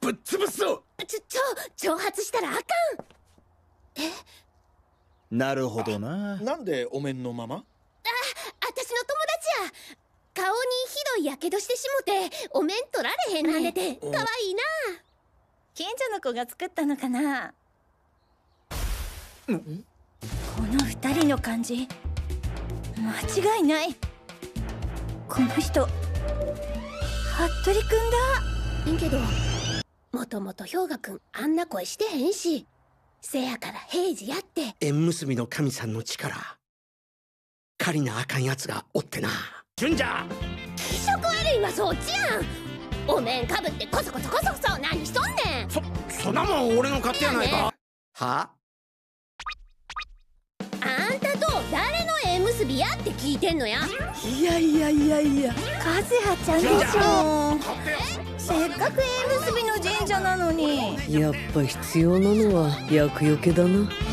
ぶっ潰すぞ。 挑発したらあかん。 なるほどな。 なんでお面のまま？ 私の友達や。顔にひどいやけどしてしもてお面取られへんなんでて、かわいいな。 近所の子が作ったのかな。この二人の感じ間違いない。この人服部くんだ。 いいけどもともと氷河くんあんな声してへんし、せやから平次やって。 縁結びの神さんの力借りなあかんやつがおってな。順じゃ。 気色悪いわそっちやん。お面かぶってコソコソ何しとんねん。 そんなもん俺の勝手やないか。はあ。 あんたと誰の縁結びやって聞いてんのや。 いや和葉ちゃんでしょ。せっかく縁結びの神社なのに。 やっぱ必要なのは厄除けだな。